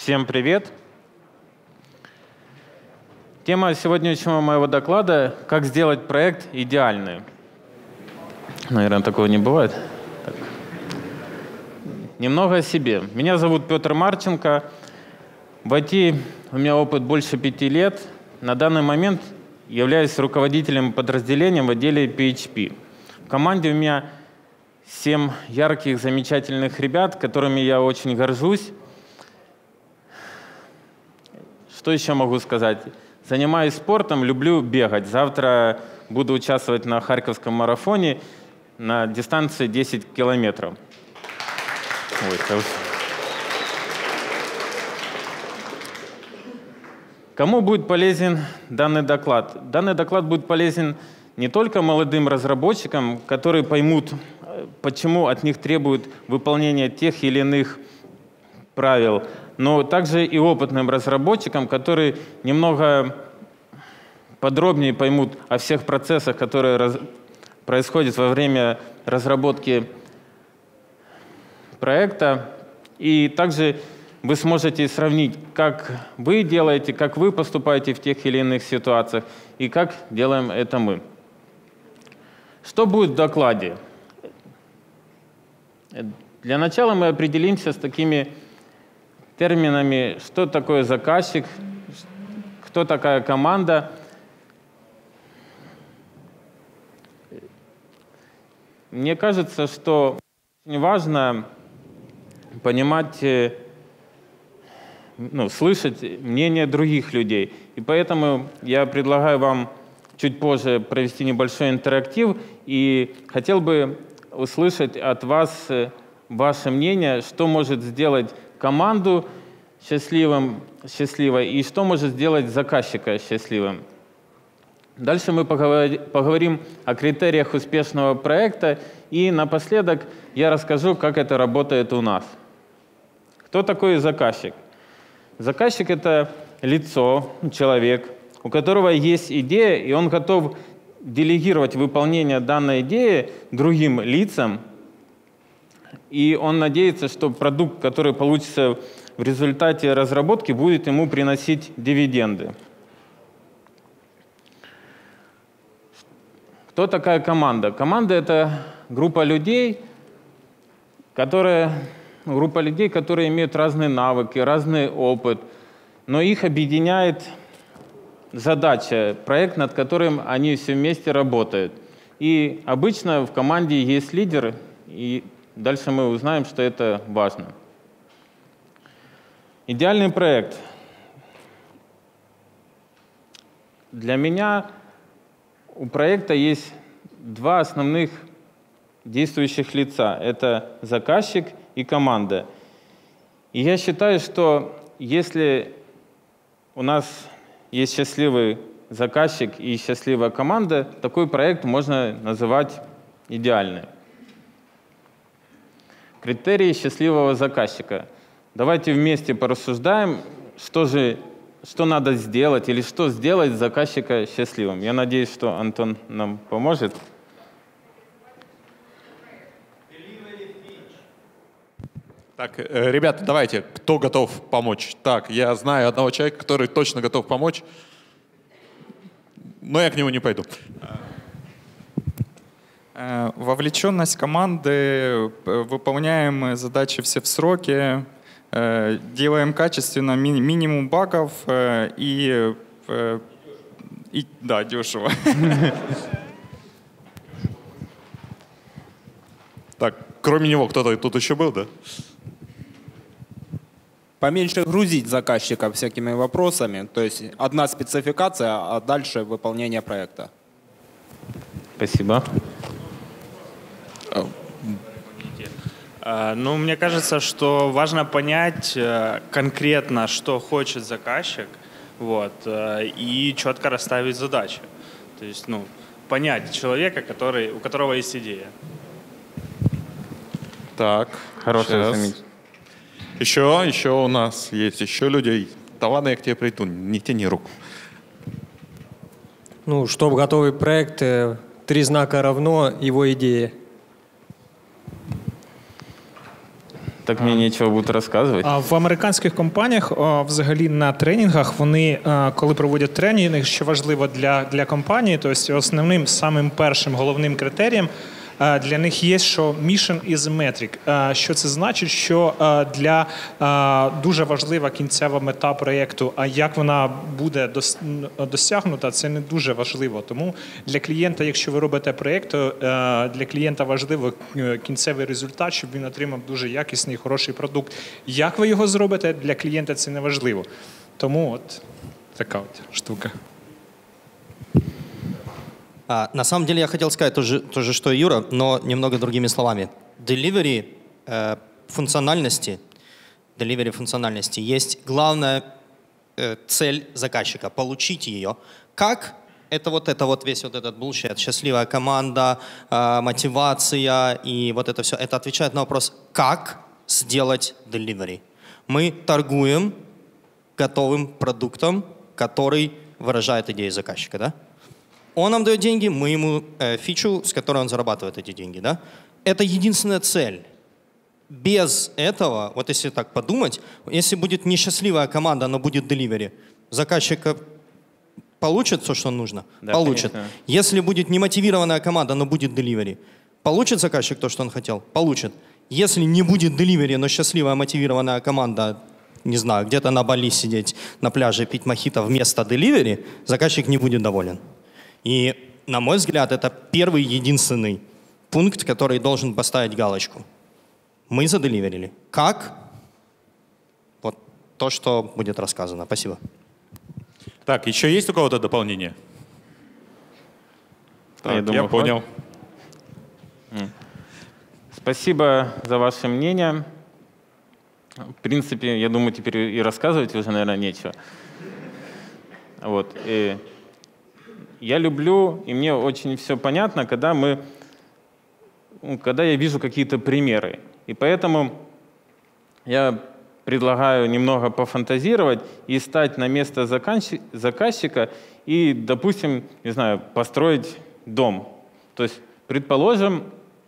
Всем привет! Тема сегодняшнего моего доклада – как сделать проект идеальным. Наверное, такого не бывает. Так. Немного о себе. Меня зовут Петр Марченко. В IT у меня опыт больше 5 лет. На данный момент являюсь руководителем подразделения в отделе PHP. В команде у меня 7 ярких, замечательных ребят, которыми я очень горжусь. Что еще могу сказать? Занимаюсь спортом, люблю бегать. Завтра буду участвовать на Харьковском марафоне на дистанции 10 километров. Кому будет полезен данный доклад? Данный доклад будет полезен не только молодым разработчикам, которые поймут, почему от них требуют выполнения тех или иных правил, но также и опытным разработчикам, которые немного подробнее поймут о всех процессах, которые происходят во время разработки проекта. И также вы сможете сравнить, как вы делаете, как вы поступаете в тех или иных ситуациях, и как делаем это мы. Что будет в докладе? Для начала мы определимся с такими терминами, что такое заказчик, кто такая команда. Мне кажется, что очень важно понимать, слышать мнение других людей. И поэтому я предлагаю вам чуть позже провести небольшой интерактив и хотел бы услышать от вас ваше мнение, что может сделать команду счастливой и что может сделать заказчика счастливым. Дальше мы поговорим о критериях успешного проекта, и напоследок я расскажу, как это работает у нас. Кто такой заказчик? Заказчик — это лицо, человек, у которого есть идея, и он готов делегировать выполнение данной идеи другим лицам, и он надеется, что продукт, который получится в результате разработки, будет ему приносить дивиденды. Кто такая команда? Команда — это группа людей, которые имеют разные навыки, разный опыт, но их объединяет задача, проект, над которым они все вместе работают. И обычно в команде есть лидер, и дальше мы узнаем, что это важно. Идеальный проект. Для меня у проекта есть два основных действующих лица. Это заказчик и команда. И я считаю, что если у нас есть счастливый заказчик и счастливая команда, такой проект можно называть идеальным. Критерии счастливого заказчика. Давайте вместе порассуждаем, что надо сделать или что сделать заказчика счастливым. Я надеюсь, что Антон нам поможет. Так, ребята, давайте, кто готов помочь? Так, я знаю одного человека, который точно готов помочь, но я к нему не пойду. Вовлеченность команды, выполняем задачи все в сроки, делаем качественно, минимум багов и да, дешево. Так, кроме него кто-то тут еще был, да? Поменьше грузить заказчика всякими вопросами, то есть одна спецификация, а дальше выполнение проекта. Спасибо. Мне кажется, что важно понять конкретно, что хочет заказчик, и четко расставить задачи. То есть, понять человека, у которого есть идея. Так, хорошая замечательно. Еще у нас есть еще людей. Да ладно, я к тебе приду, не тяни руку. Чтобы готовый проект, 3 знака равно его идее. Так мне нечего будет рассказывать. В американських компаніях взагалі на тренінгах вони, коли проводять тренінги, що важливо для компанії, тобто основним, самим першим головним критерієм для них є, що mission is a metric. Що це значить? Що для дуже важлива кінцева мета проєкту, а як вона буде досягнута, це не дуже важливо. Тому для клієнта, якщо ви робите проєкт, то для клієнта важливо кінцевий результат, щоб він отримав дуже якісний, хороший продукт. Як ви його зробите, для клієнта це не важливо. Тому от така от штука. На самом деле я хотел сказать то же, что и Юра, но немного другими словами. Delivery функциональности есть главная цель заказчика – получить ее. Как? Это весь этот bullshit, счастливая команда, мотивация и вот это все. Это отвечает на вопрос, как сделать delivery. Мы торгуем готовым продуктом, который выражает идеи заказчика, да? Он нам дает деньги, мы ему фичу, с которой он зарабатывает эти деньги. Да? Это единственная цель. Без этого, вот если так подумать, если будет несчастливая команда, но будет delivery, заказчик получит то, что нужно? Да, получит. Конечно. Если будет немотивированная команда, но будет delivery, получит заказчик то, что он хотел? Получит. Если не будет delivery, но счастливая мотивированная команда, не знаю, где-то на Бали сидеть на пляже пить мохито вместо delivery, заказчик не будет доволен. И, на мой взгляд, это первый единственный пункт, который должен поставить галочку. Мы заделиверили. Как? Вот то, что будет рассказано. Спасибо. Так, еще есть у кого-то дополнение? Так, я понял. Спасибо за ваше мнение. В принципе, я думаю, теперь и рассказывать уже, наверное, нечего. Вот. Я люблю, и мне очень все понятно, когда я вижу какие-то примеры. И поэтому я предлагаю немного пофантазировать и стать на место заказчика и, допустим, не знаю, построить дом. То есть, предположим,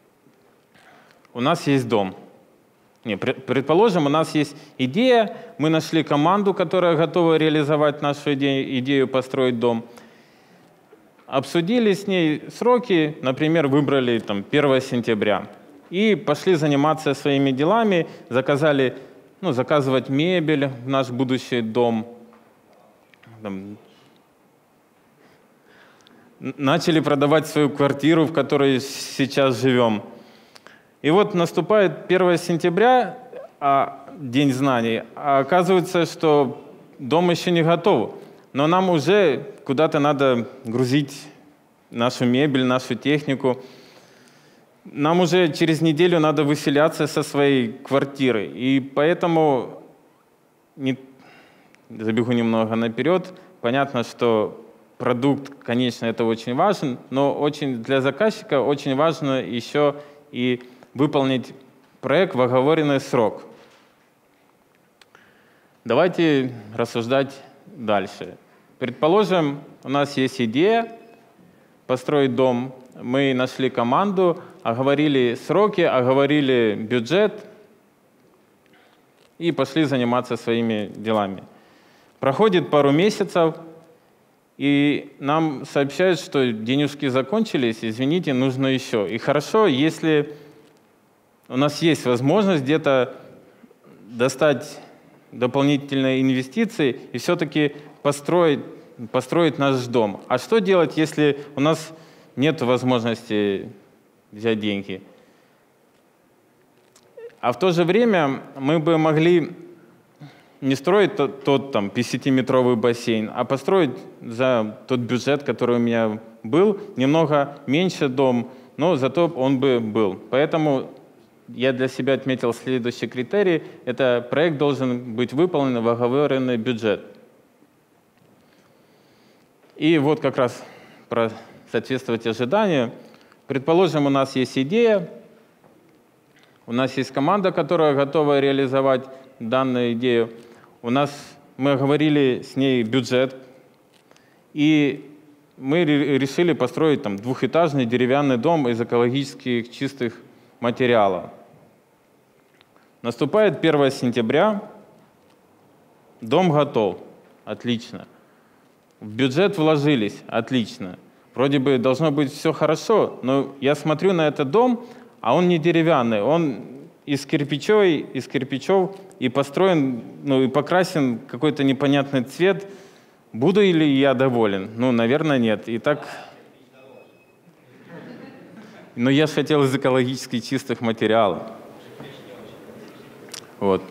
у нас есть дом. Предположим, у нас есть идея, мы нашли команду, которая готова реализовать нашу идею построить дом. Обсудили с ней сроки, например, выбрали 1 сентября и пошли заниматься своими делами, заказывать мебель в наш будущий дом, начали продавать свою квартиру, в которой сейчас живем. И вот наступает 1 сентября, День знаний, а оказывается, что дом еще не готов. Но нам уже куда-то надо грузить нашу мебель, нашу технику. Нам уже через неделю надо выселяться со своей квартиры. И поэтому, забегу немного наперед, понятно, что продукт, конечно, это очень важен, но для заказчика очень важно еще и выполнить проект в оговоренный срок. Давайте рассуждать дальше. Предположим, у нас есть идея построить дом. Мы нашли команду, оговорили сроки, оговорили бюджет и пошли заниматься своими делами. Проходит пару месяцев, и нам сообщают, что денежки закончились, извините, нужно еще. И хорошо, если у нас есть возможность где-то достать дополнительные инвестиции и все-таки построить наш дом. А что делать, если у нас нет возможности взять деньги? А в то же время мы бы могли не строить тот 50-метровый бассейн, а построить за тот бюджет, который у меня был, немного меньше дом, но зато он бы был. Поэтому я для себя отметил следующий критерий. Это проект должен быть выполнен в оговоренный бюджет. И вот как раз про соответствовать ожиданию. Предположим, у нас есть идея, у нас есть команда, которая готова реализовать данную идею. Мы оговорили с ней бюджет, и мы решили построить двухэтажный деревянный дом из экологически чистых материалов. Наступает 1 сентября, дом готов, отлично. В бюджет вложились, отлично. Вроде бы должно быть все хорошо, но я смотрю на этот дом, а он не деревянный, он из кирпичов и построен, ну и покрасен какой-то непонятный цвет. Буду ли я доволен? Ну, наверное, нет. И так... Но я же хотел из экологически чистых материалов. Вот.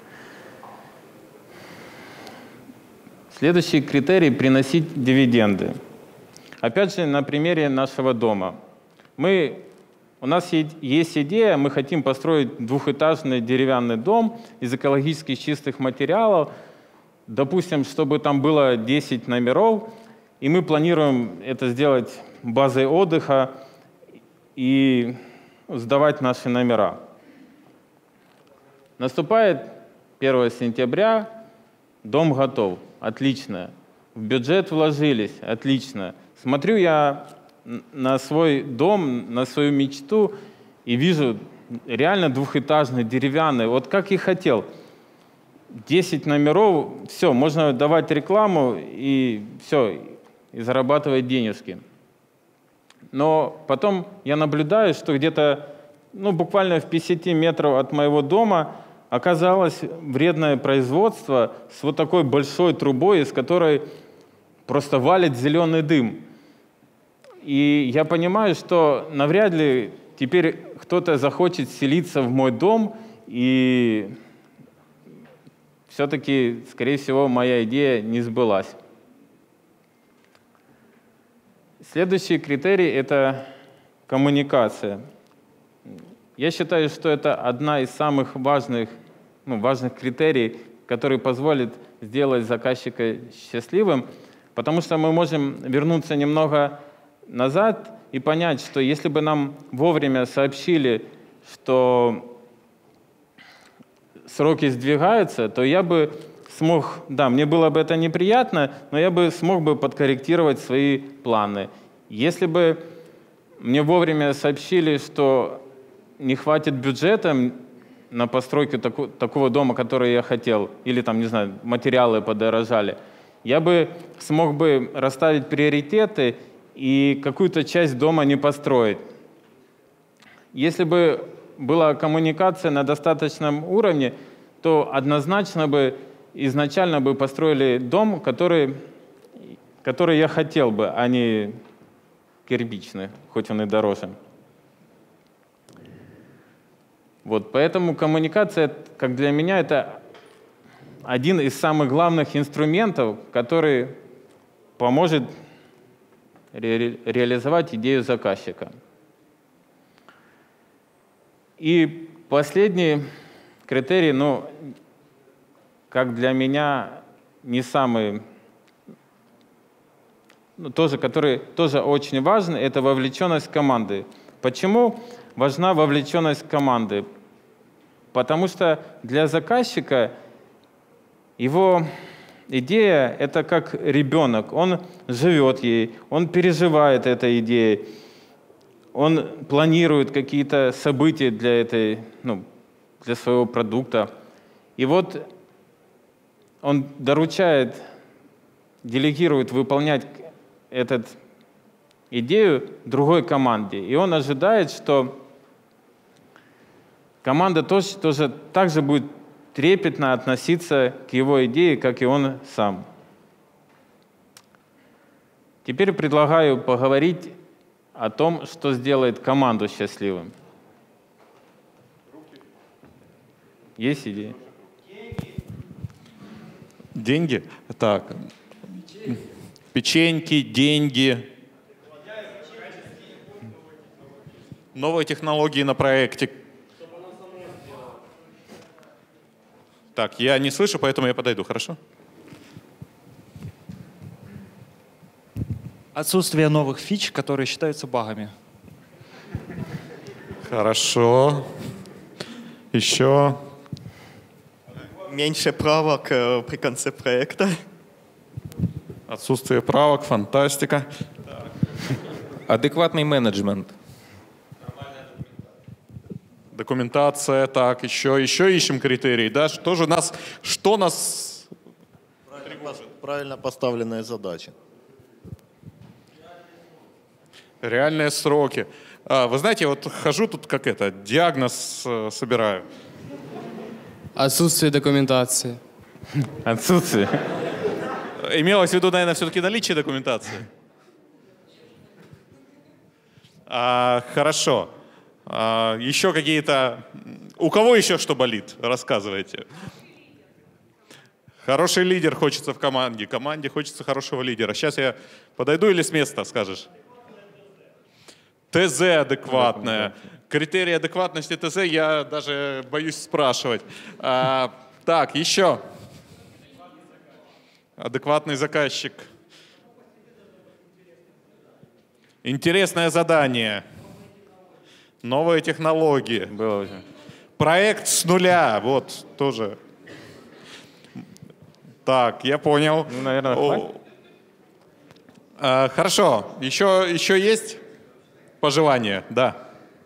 Следующий критерий – приносить дивиденды. Опять же, на примере нашего дома. У нас есть идея, мы хотим построить двухэтажный деревянный дом из экологически чистых материалов, допустим, чтобы там было 10 номеров, и мы планируем это сделать базой отдыха и сдавать наши номера. Наступает 1 сентября, дом готов, отлично. В бюджет вложились, отлично. Смотрю я на свой дом, на свою мечту и вижу реально двухэтажный, деревянный, вот как и хотел. 10 номеров, все, можно давать рекламу и все, и зарабатывать денежки. Но потом я наблюдаю, что где-то, буквально в 50 метров от моего дома оказалось вредное производство с вот такой большой трубой, из которой просто валит зеленый дым. И я понимаю, что навряд ли теперь кто-то захочет селиться в мой дом, и все-таки, скорее всего, моя идея не сбылась. Следующий критерий – это коммуникация. Я считаю, что это одна из самых важных критериев, который позволит сделать заказчика счастливым, потому что мы можем вернуться немного назад и понять, что если бы нам вовремя сообщили, что сроки сдвигаются, то я бы смог, мне было бы это неприятно, но я бы смог бы подкорректировать свои планы. Если бы мне вовремя сообщили, что не хватит бюджета на постройку такого дома, который я хотел, или там, не знаю, материалы подорожали, я бы смог бы расставить приоритеты и какую-то часть дома не построить. Если бы была коммуникация на достаточном уровне, то однозначно бы изначально бы построили дом, который я хотел бы, а не кирпичный, хоть он и дороже. Вот, поэтому коммуникация, как для меня, это один из самых главных инструментов, который поможет реализовать идею заказчика. И последний критерий, как для меня, не самый, который тоже очень важен, это вовлеченность команды. Почему важна вовлеченность команды? Потому что для заказчика его идея — это как ребенок. Он живет ей, он переживает этой идеей, он планирует какие-то события для своего продукта. И вот он делегирует выполнять эту идею другой команде. И он ожидает, что команда тоже так же будет трепетно относиться к его идее, как и он сам. Теперь предлагаю поговорить о том, что сделает команду счастливым. Есть идеи? Деньги? Так. Печеньки, деньги. Новые технологии на проекте. Так, я не слышу, поэтому я подойду, хорошо? Отсутствие новых фич, которые считаются багами. Хорошо. Еще. Меньше правок при конце проекта. Отсутствие правок, фантастика. Адекватный менеджмент. Документация, так, еще ищем критерии, да? Что нас Правильно поставленные задачи. Реальные сроки. Вы знаете, вот хожу тут как диагноз собираю. Отсутствие документации. Отсутствие. Имелось в виду, наверное, все-таки наличие документации. Хорошо. Еще какие-то... У кого еще что болит? Рассказывайте. Хороший лидер хочется в команде. Команде хочется хорошего лидера. Сейчас я подойду или с места скажешь? ТЗ адекватное. Критерии адекватности ТЗ я даже боюсь спрашивать. Так, еще. Адекватный заказчик. Интересное задание. Новые технологии. Было уже. Проект с нуля. Вот, тоже. Так, я понял. Ну, наверное, хватит. Хорошо. Еще есть пожелания? Да.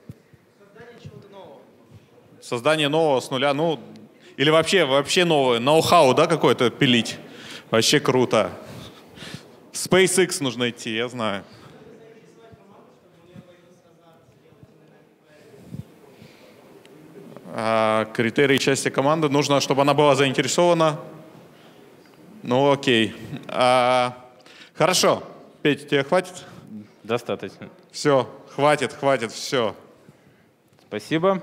Создание нового с нуля. Ну, или вообще новое. Ноу-хау, да, какое-то пилить. Вообще круто. В SpaceX нужно идти, я знаю. Критерии части команды. Нужно, чтобы она была заинтересована. Ну, окей. Хорошо. Петя, тебе хватит? Достаточно. Все, хватит, все. Спасибо.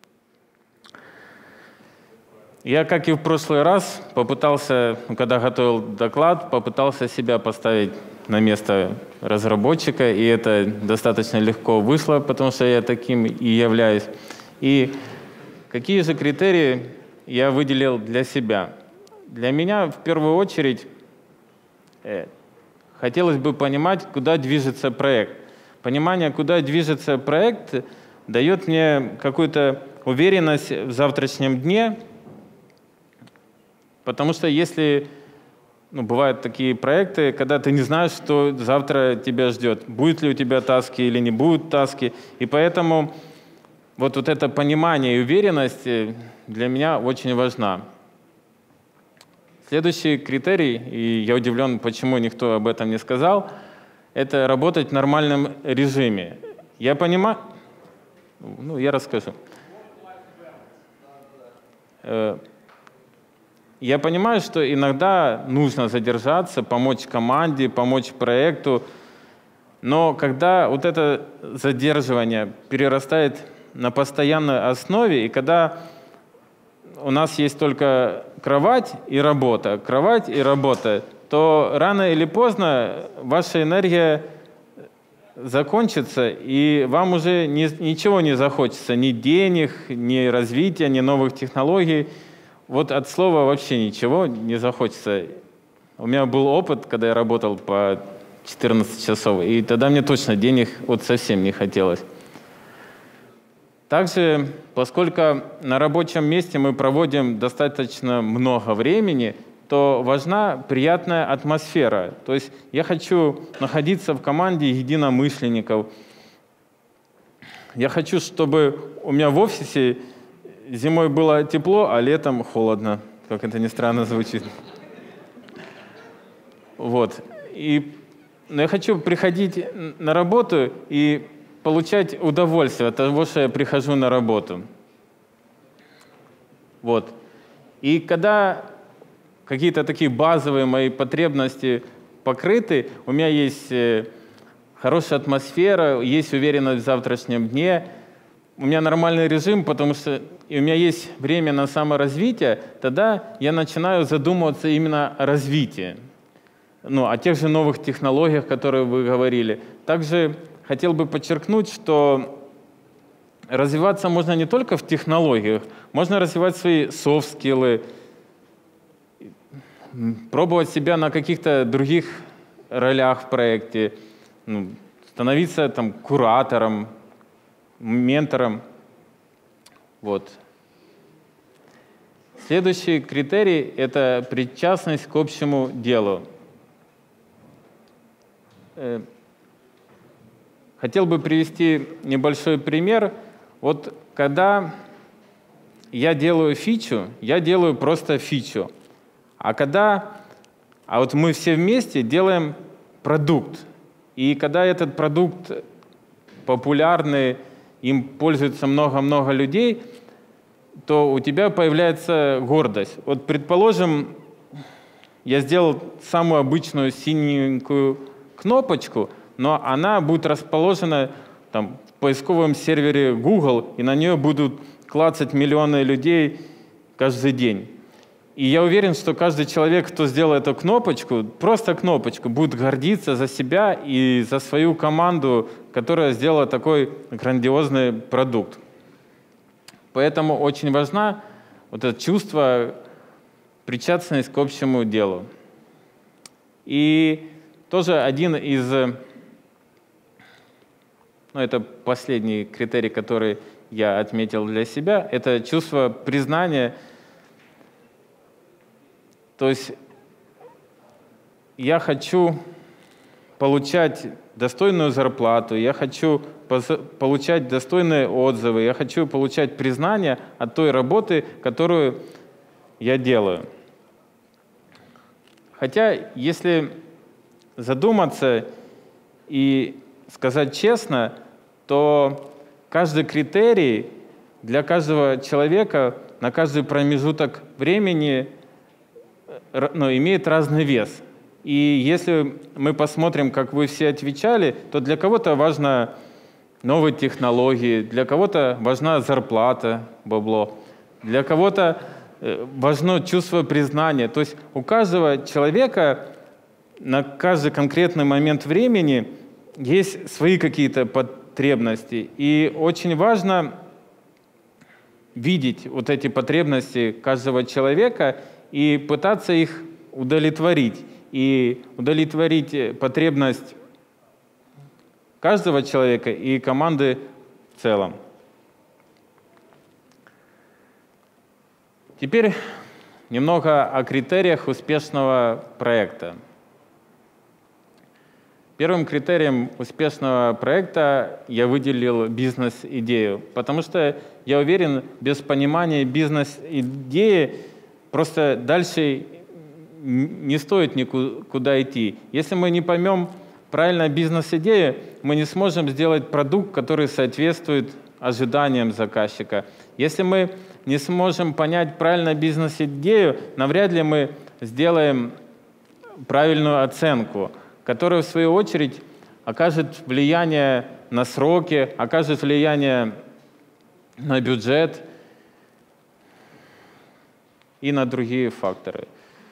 Я, как и в прошлый раз, попытался, когда готовил доклад, попытался себя поставить на место разработчика, и это достаточно легко вышло, потому что я таким и являюсь. И какие же критерии я выделил для себя? Для меня в первую очередь хотелось бы понимать, куда движется проект. Понимание, куда движется проект, дает мне какую-то уверенность в завтрашнем дне, потому что если бывают такие проекты, когда ты не знаешь, что завтра тебя ждет, будет ли у тебя таски или не будет таски, и поэтому вот это понимание и уверенность для меня очень важна. Следующий критерий, и я удивлен, почему никто об этом не сказал, это работать в нормальном режиме. Я понимаю... я расскажу. Я понимаю, что иногда нужно задержаться, помочь команде, помочь проекту, но когда вот это задерживание перерастает на постоянной основе, и когда у нас есть только кровать и работа, то рано или поздно ваша энергия закончится, и вам уже ничего не захочется, ни денег, ни развития, ни новых технологий. Вот от слова вообще ничего не захочется. У меня был опыт, когда я работал по 14 часов, и тогда мне точно денег совсем не хотелось. Также, поскольку на рабочем месте мы проводим достаточно много времени, то важна приятная атмосфера. То есть я хочу находиться в команде единомышленников. Я хочу, чтобы у меня в офисе зимой было тепло, а летом холодно. Как это ни странно звучит. Но я хочу приходить на работу и получать удовольствие от того, что я прихожу на работу. И когда какие-то такие базовые мои потребности покрыты, у меня есть хорошая атмосфера, есть уверенность в завтрашнем дне, у меня нормальный режим, потому что у меня есть время на саморазвитие, тогда я начинаю задумываться именно о развитии, о тех же новых технологиях, которые вы говорили. Также хотел бы подчеркнуть, что развиваться можно не только в технологиях, можно развивать свои софт-скиллы, пробовать себя на каких-то других ролях в проекте, становиться куратором, ментором. Следующий критерий – это причастность к общему делу. Хотел бы привести небольшой пример. когда я делаю фичу, я делаю просто фичу. А вот мы все вместе делаем продукт. И когда этот продукт популярный, им пользуется много-много людей, то у тебя появляется гордость. Вот, предположим, я сделал самую обычную синенькую кнопочку, но она будет расположена там, в поисковом сервере Google, и на нее будут клацать миллионы людей каждый день. И я уверен, что каждый человек, кто сделал эту кнопочку, просто кнопочку, будет гордиться за себя и за свою команду, которая сделала такой грандиозный продукт. Поэтому очень важно вот это чувство причастности к общему делу. И тоже один из, это последний критерий, который я отметил для себя, это чувство признания. То есть я хочу получать достойную зарплату, я хочу получать достойные отзывы, я хочу получать признание от той работы, которую я делаю. Хотя, если задуматься и сказать честно, то каждый критерий для каждого человека на каждый промежуток времени имеет разный вес. И если мы посмотрим, как вы все отвечали, то для кого-то важно новые технологии, для кого-то важна зарплата, бабло, для кого-то важно чувство признания. То есть у каждого человека на каждый конкретный момент времени есть свои какие-то потребности. И очень важно видеть вот эти потребности каждого человека и пытаться их удовлетворить. И удовлетворить потребность каждого человека и команды в целом. Теперь немного о критериях успешного проекта. Первым критерием успешного проекта я выделил бизнес-идею, потому что я уверен, без понимания бизнес-идеи просто дальше не стоит никуда идти. Если мы не поймем правильно бизнес-идею, мы не сможем сделать продукт, который соответствует ожиданиям заказчика. Если мы не сможем понять правильно бизнес-идею, навряд ли мы сделаем правильную оценку, которая, в свою очередь, окажет влияние на сроки, окажет влияние на бюджет и на другие факторы.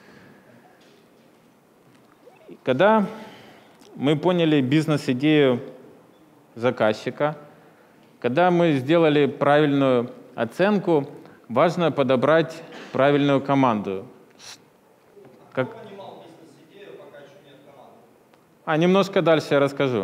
Когда мы поняли бизнес-идею заказчика, когда мы сделали правильную оценку, важно подобрать правильную команду. Немножко дальше я расскажу.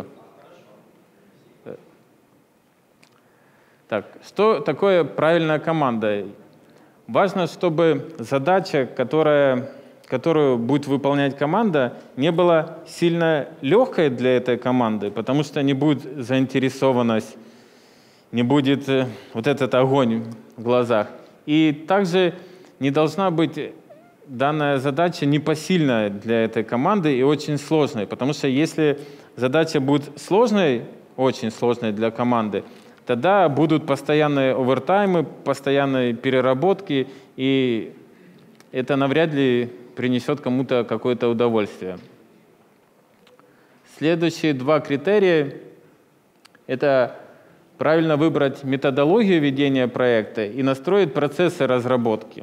Так, что такое правильная команда? Важно, чтобы задача, которую будет выполнять команда, не была сильно легкой для этой команды, потому что не будет заинтересованность, не будет вот этот огонь в глазах. И также не должна быть данная задача непосильная для этой команды и очень сложной, потому что если задача будет сложной, очень сложной для команды, тогда будут постоянные овертаймы, постоянные переработки, и это навряд ли принесет кому-то какое-то удовольствие. Следующие два критерия – это правильно выбрать методологию ведения проекта и настроить процессы разработки.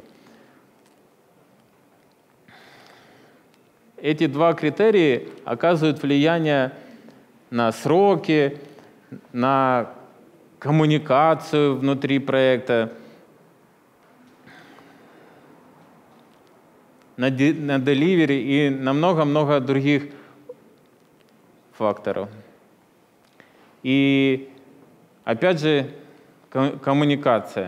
Эти два критерия оказывают влияние на сроки, на коммуникацию внутри проекта, на деливери и на много-много других факторов. И опять же, коммуникация.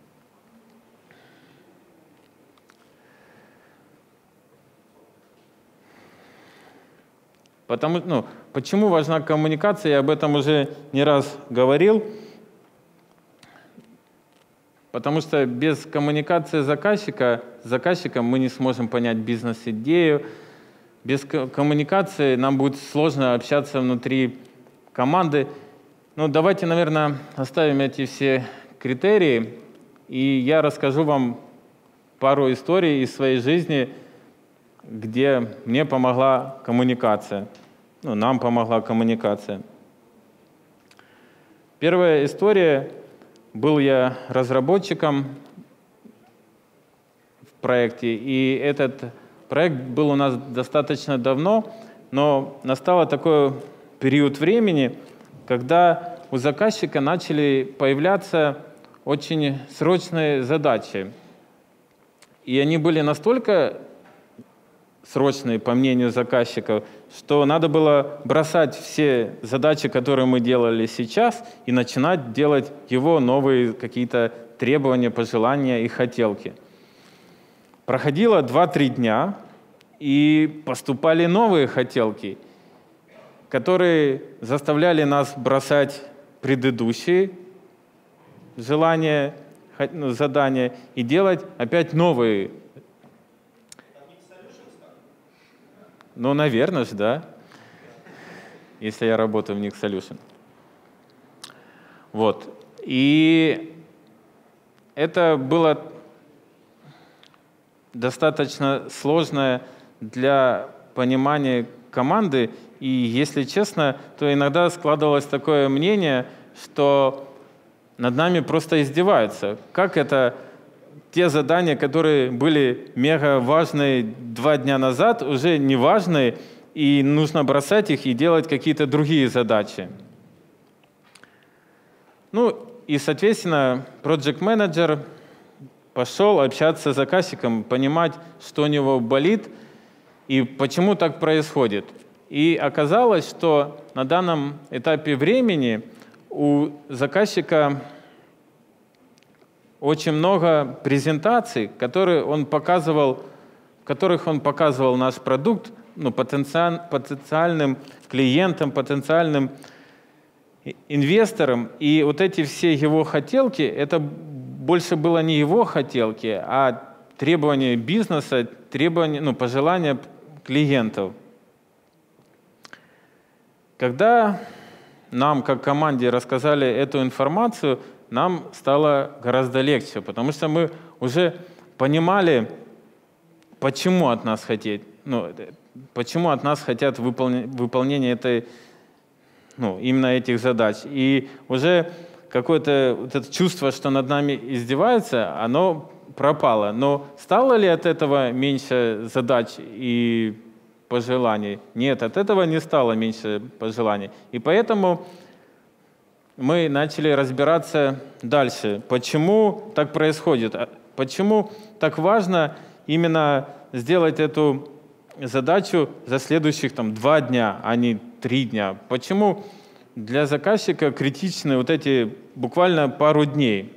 Почему важна коммуникация? Я об этом уже не раз говорил. потому что без коммуникации с заказчиком мы не сможем понять бизнес-идею. Без коммуникации нам будет сложно общаться внутри команды. Ну, давайте, наверное, оставим эти все критерии, и я расскажу вам пару историй из своей жизни, где мне помогла коммуникация. Ну, нам помогла коммуникация. Первая история. Был я разработчиком в проекте, и этот проект был у нас достаточно давно, но настал такой период времени, когда у заказчика начали появляться очень срочные задачи. И они были настолько срочные, по мнению заказчиков, что надо было бросать все задачи, которые мы делали сейчас, и начинать делать его новые какие-то требования, пожелания и хотелки. Проходило 2-3 дня, и поступали новые хотелки, которые заставляли нас бросать предыдущие желания, задания и делать опять новые. Ну, наверное же, да, если я работаю в Nix Solution. Вот. И это было достаточно сложное для понимания команды. И, если честно, то иногда складывалось такое мнение, что над нами просто издеваются. Как это те задания, которые были мега важные 2 дня назад, уже не важные, и нужно бросать их и делать какие-то другие задачи. Ну и, соответственно, project manager пошел общаться с заказчиком, понимать, что у него болит и почему так происходит. И оказалось, что на данном этапе времени у заказчика очень много презентаций, в которых он показывал наш продукт, ну, потенциальным клиентам, потенциальным инвесторам. И вот эти все его хотелки, это больше было не его хотелки, а требования бизнеса, требования, пожелания клиентов. Когда нам, как команде, рассказали эту информацию, нам стало гораздо легче, потому что мы уже понимали, почему от нас хотят выполнения именно этих задач. И уже какое-то вот это чувство, что над нами издеваются, оно пропало. Но стало ли от этого меньше задач и пожеланий? Нет, от этого не стало меньше пожеланий. И поэтому мы начали разбираться дальше, почему так происходит, почему так важно именно сделать эту задачу за следующих 2 дня, а не 3 дня. Почему для заказчика критичны вот эти буквально пару дней?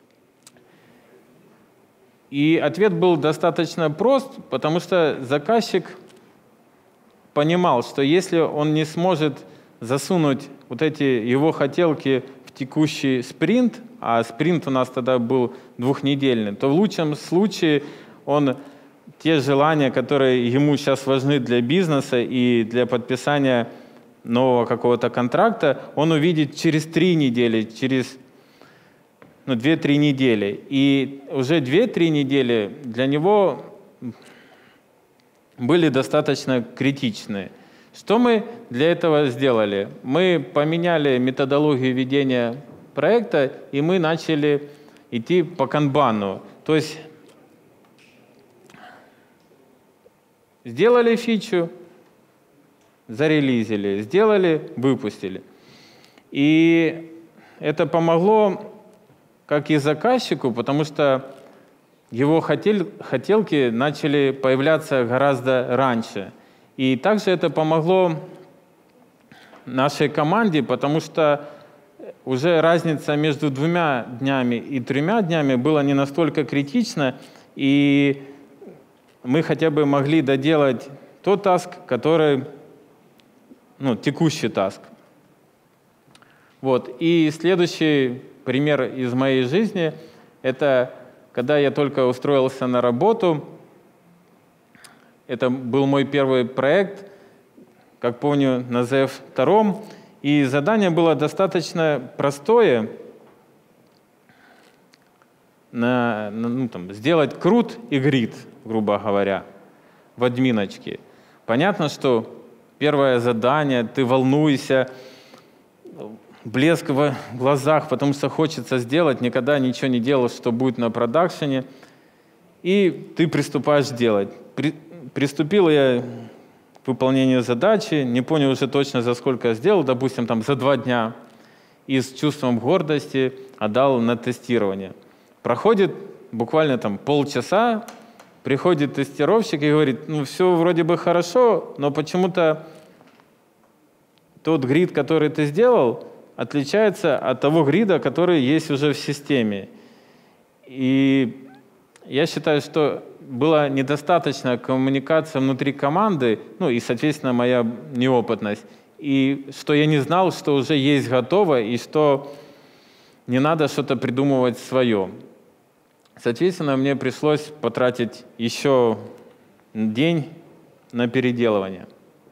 И ответ был достаточно прост, потому что заказчик понимал, что если он не сможет засунуть вот эти его хотелки в текущий спринт, а спринт у нас тогда был 2-недельный, то в лучшем случае он те желания, которые ему сейчас важны для бизнеса и для подписания нового какого-то контракта, он увидит через 3 недели, через 2-3 недели. И уже 2-3 недели для него были достаточно критичны. Что мы для этого сделали? Мы поменяли методологию ведения проекта, и мы начали идти по канбану. То есть сделали фичу, зарелизили, сделали, выпустили. И это помогло как и заказчику, потому что его хотелки начали появляться гораздо раньше. И также это помогло нашей команде, потому что уже разница между 2 днями и 3 днями была не настолько критична, и мы хотя бы могли доделать тот таск, который, текущий таск. Вот. И следующий пример из моей жизни Это когда я только устроился на работу. Это был мой первый проект, как помню, на ZF2. И задание было достаточно простое. Сделать крут и грид, грубо говоря, в админочке. Понятно, что первое задание, ты волнуешься, блеск в глазах, потому что хочется сделать, никогда ничего не делал, что будет на продакшене, и ты приступаешь делать. Приступил я к выполнению задачи, не понял уже точно, за сколько я сделал, допустим, за 2 дня, и с чувством гордости отдал на тестирование. Проходит буквально полчаса, приходит тестировщик и говорит, все вроде бы хорошо, но почему-то тот грид, который ты сделал, отличается от того грида, который есть уже в системе. И я считаю, что была недостаточная коммуникация внутри команды, и, соответственно, моя неопытность, и что я не знал, что уже есть готово, и что не надо что-то придумывать свое. Соответственно, мне пришлось потратить еще день на переделывание.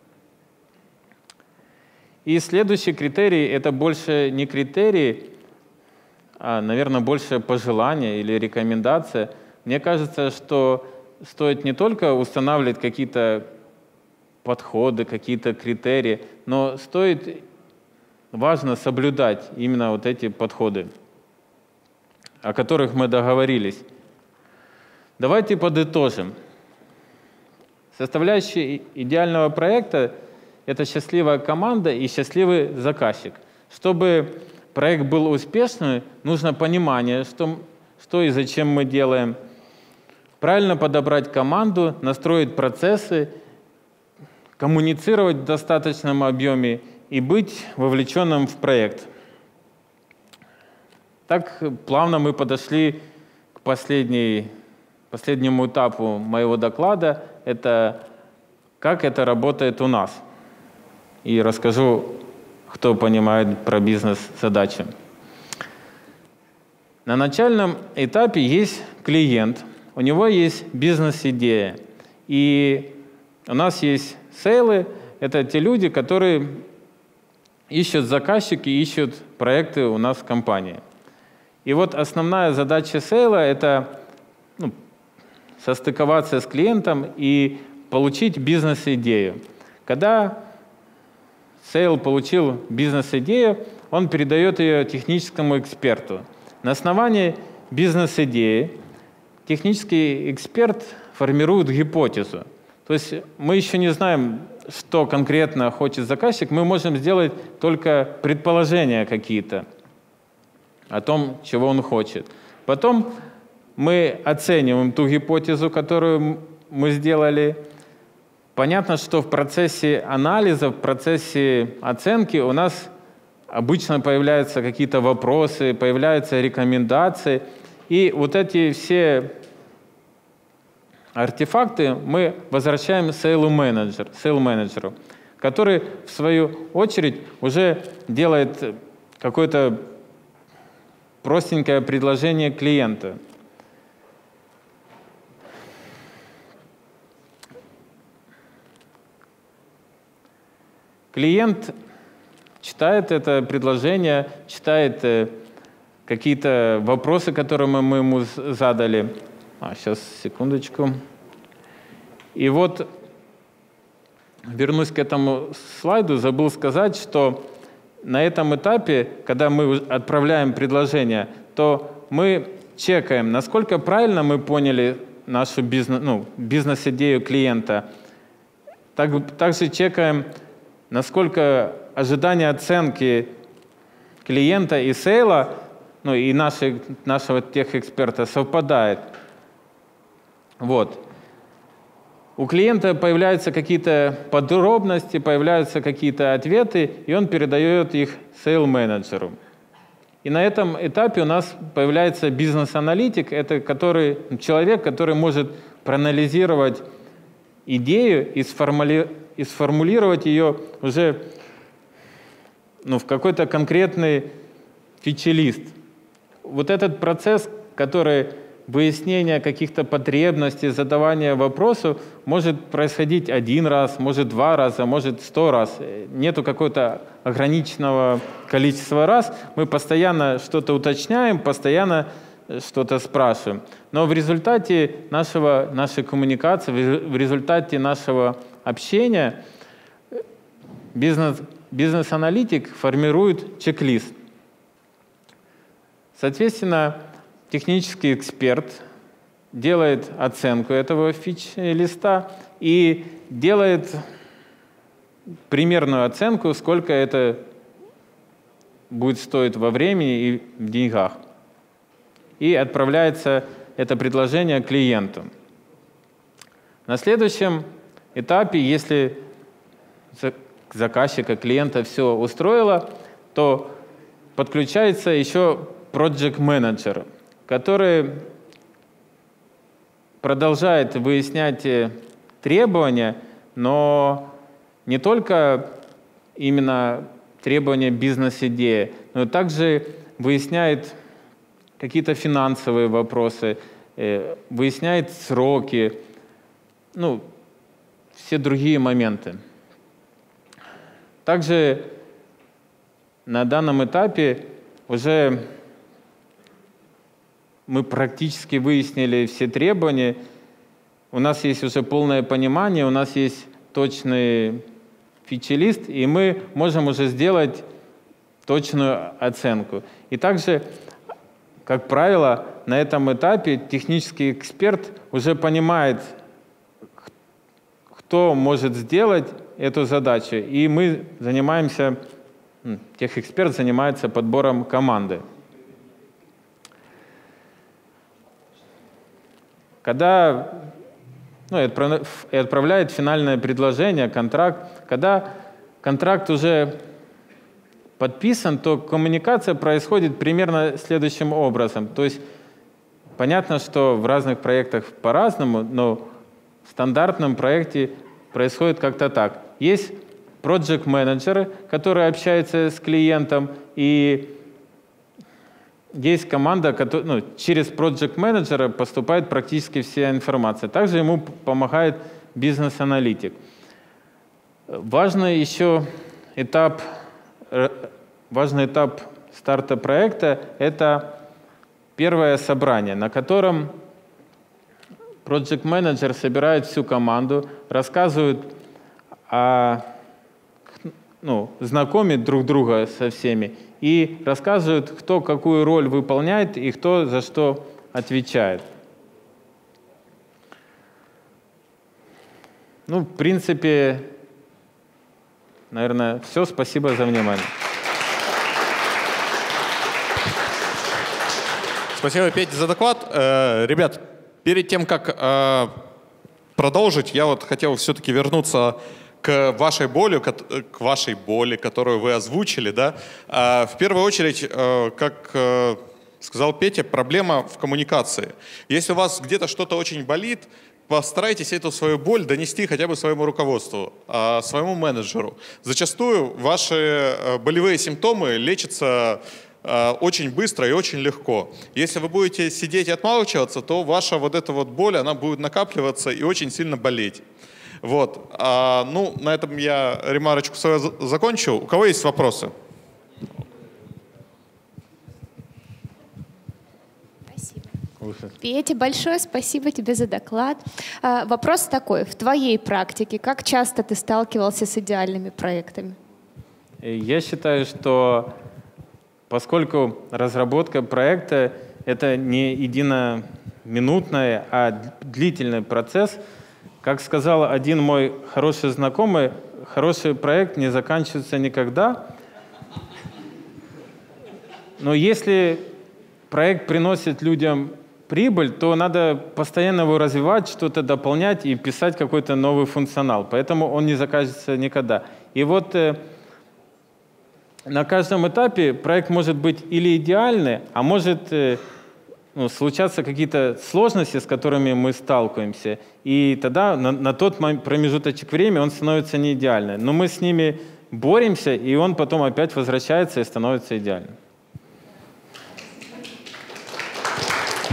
И следующий критерий — это больше не критерий, а, наверное, больше пожелание или рекомендация. Мне кажется, что стоит не только устанавливать какие-то подходы, какие-то критерии, но важно соблюдать именно эти подходы, о которых мы договорились. Давайте подытожим. Составляющие идеального проекта — это счастливая команда и счастливый заказчик. Чтобы проект был успешным, нужно понимание, что и зачем мы делаем, правильно подобрать команду, настроить процессы, коммуницировать в достаточном объеме и быть вовлеченным в проект. Так плавно мы подошли к последнему этапу моего доклада. Это как это работает у нас. И расскажу, кто понимает про бизнес-задачи. На начальном этапе есть клиент, у него есть бизнес-идея. И у нас есть сейлы, это те люди, которые ищут заказчики, ищут проекты у нас в компании. И основная задача сейла — это состыковаться с клиентом и получить бизнес-идею. Когда сейл получил бизнес-идею, он передает ее техническому эксперту. На основании бизнес-идеи технический эксперт формирует гипотезу. То есть мы еще не знаем, что конкретно хочет заказчик, мы можем сделать только предположения какие-то о том, чего он хочет. Потом мы оцениваем ту гипотезу, которую мы сделали. Понятно, что в процессе анализа, в процессе оценки у нас обычно появляются какие-то вопросы, появляются рекомендации. И эти все артефакты мы возвращаем сейл-менеджеру, который, в свою очередь, уже делает какое-то простенькое предложение клиента. Клиент читает это предложение, читает какие-то вопросы, которые мы ему задали. Сейчас, секундочку. И вернусь к этому слайду, забыл сказать, что на этом этапе, когда мы отправляем предложение, то мы чекаем, насколько правильно мы поняли нашу бизнес-идею клиента. Также чекаем, насколько ожидания оценки клиента и сейла, и нашего техэксперта совпадает. У клиента появляются какие-то подробности, появляются какие-то ответы, и он передает их сейл-менеджеру. И на этом этапе у нас появляется бизнес-аналитик, это человек, который может проанализировать идею и сформулировать ее уже в какой-то конкретный фичи-лист. Этот процесс который выяснение каких-то потребностей, задавание вопросов может происходить 1 раз, может 2 раза, может 100 раз. Нету какого-то ограниченного количества раз. Мы постоянно что-то уточняем, постоянно что-то спрашиваем. Но в результате нашей коммуникации, в результате нашего общения бизнес-аналитик формирует чек-лист. Соответственно, технический эксперт делает оценку этого фич-листа и делает примерную оценку, сколько это будет стоить во времени и в деньгах. И отправляется это предложение клиенту. На следующем этапе, если заказчика, клиента все устроило, то подключается еще project manager, который продолжает выяснять требования, но не только именно требования бизнес-идеи, но также выясняет какие-то финансовые вопросы, выясняет сроки, ну, все другие моменты. Также на данном этапе уже мы практически выяснили все требования, у нас есть уже полное понимание, у нас есть точный фичи-лист, и мы можем уже сделать точную оценку. И также, как правило, на этом этапе технический эксперт уже понимает, кто может сделать эту задачу, и мы занимаемся, техэксперт занимается подбором команды. Когда и отправляет финальное предложение, контракт. Когда контракт уже подписан, то коммуникация происходит примерно следующим образом. То есть понятно, что в разных проектах по-разному, но в стандартном проекте происходит как-то так. Есть проект-менеджеры, которые общаются с клиентом, и есть команда, через проект-менеджера поступает практически вся информация. Также ему помогает бизнес-аналитик. Важный этап старта проекта – это первое собрание, на котором проект-менеджер собирает всю команду, рассказывает, знакомит друг друга со всеми и рассказывает, кто какую роль выполняет и кто за что отвечает. В принципе, наверное, все. Спасибо за внимание. Спасибо, Петя, за доклад. Ребят, перед тем, как продолжить, я хотел все-таки вернуться к вашей боли, которую вы озвучили. Да? В первую очередь, как сказал Петя, проблема в коммуникации. Если у вас где-то что-то очень болит, постарайтесь эту свою боль донести хотя бы своему руководству, своему менеджеру. Зачастую ваши болевые симптомы лечатся очень быстро и очень легко. Если вы будете сидеть и отмалчиваться, то ваша эта боль, она будет накапливаться и очень сильно болеть. На этом я ремарочку свою закончу. У кого есть вопросы? Спасибо. Петя, большое спасибо тебе за доклад. Вопрос такой. В твоей практике как часто ты сталкивался с идеальными проектами? Я считаю, что поскольку разработка проекта — это не единоминутный, а длительный процесс, как сказал один мой хороший знакомый, хороший проект не заканчивается никогда. Но если проект приносит людям прибыль, то надо постоянно его развивать, что-то дополнять и писать какой-то новый функционал. Поэтому он не заканчивается никогда. И на каждом этапе проект может быть или идеальный, а может случаться какие-то сложности, с которыми мы сталкиваемся. И тогда на тот промежуточек времени он становится не идеальным. Но мы с ними боремся, и он потом опять возвращается и становится идеальным.